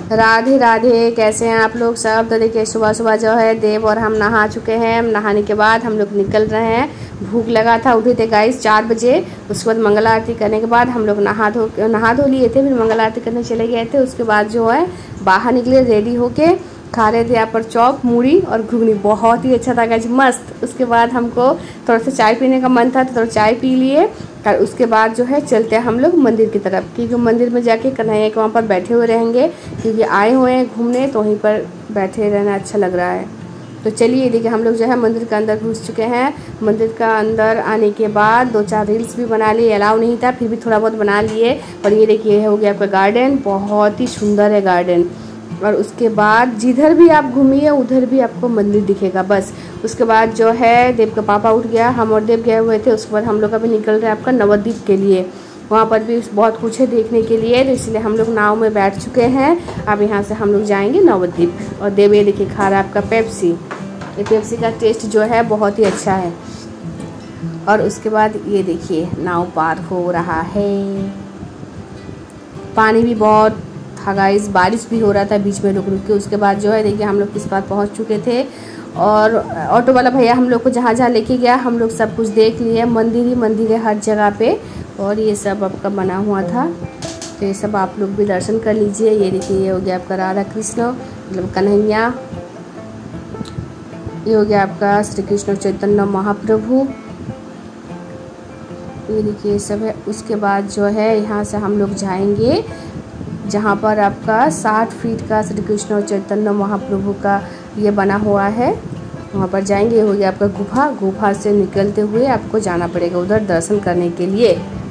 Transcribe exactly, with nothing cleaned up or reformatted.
राधे राधे, कैसे हैं आप लोग सब। तो देखिए सुबह सुबह जो है देव और हम नहा चुके हैं। नहाने के बाद हम लोग निकल रहे हैं। भूख लगा था, उठे थे गाइस चार बजे। उसके बाद मंगल आरती करने के बाद हम लोग नहा धो नहा धो लिए थे, फिर मंगल आरती करने चले गए थे। उसके बाद जो है बाहर निकले रेडी होके, खा रहे थे यहाँ पर चॉप मूढ़ी और घुगनी, बहुत ही अच्छा था गाइस, मस्त। उसके बाद हमको थोड़ा सा चाय पीने का मन था तो थोड़ा चाय पी लिए। और उसके बाद जो है चलते हैं हम लोग मंदिर की तरफ, क्योंकि मंदिर में जाके कन्हैया के वहाँ पर बैठे हुए रहेंगे, क्योंकि आए हुए हैं घूमने तो वहीं पर बैठे रहना अच्छा लग रहा है। तो चलिए देखिए हम लोग जो है मंदिर के अंदर घुस चुके हैं। मंदिर का अंदर आने के बाद दो चार रील्स भी बना लिए, अलाउ नहीं था फिर भी थोड़ा बहुत बना लिए। और ये देखिए हो गया आपका गार्डन, बहुत ही सुंदर है गार्डन। और उसके बाद जिधर भी आप घूमिए उधर भी आपको मंदिर दिखेगा बस। उसके बाद जो है देव का पापा उठ गया, हम और देव गए हुए थे। उसके बाद हम लोग अभी निकल रहे हैं आपका नवद्वीप के लिए। वहाँ पर भी बहुत कुछ है देखने के लिए, तो इसलिए हम लोग नाव में बैठ चुके हैं। अब यहाँ से हम लोग जाएंगे नवद्वीप। और देव ये देखिए खा रहा है आपका पेप्सी। ये पेप्सी का टेस्ट जो है बहुत ही अच्छा है। और उसके बाद ये देखिए नाव पार हो रहा है। पानी भी बहुत था गाइस, बारिश भी हो रहा था बीच में रुक रुक के। उसके बाद जो है देखिए हम लोग किस बार पहुंच चुके थे। और ऑटो वाला भैया हम लोग को जहाँ जहाँ लेके गया हम लोग सब कुछ देख लिए। मंदिर ही मंदिर है हर जगह पे, और ये सब आपका बना हुआ था, तो ये सब आप लोग भी दर्शन कर लीजिए। ये देखिए ये हो गया आपका राधा कृष्ण मतलब कन्हैया, ये हो गया आपका श्री कृष्ण चैतन्य महाप्रभु, ये देखिए ये सब है। उसके बाद जो है यहाँ से हम लोग जाएंगे जहाँ पर आपका साठ फीट का श्री कृष्ण और चैतन्य महाप्रभु का ये बना हुआ है, वहाँ पर जाएंगे। हो गया आपका गुफा, गुफा से निकलते हुए आपको जाना पड़ेगा उधर दर्शन करने के लिए।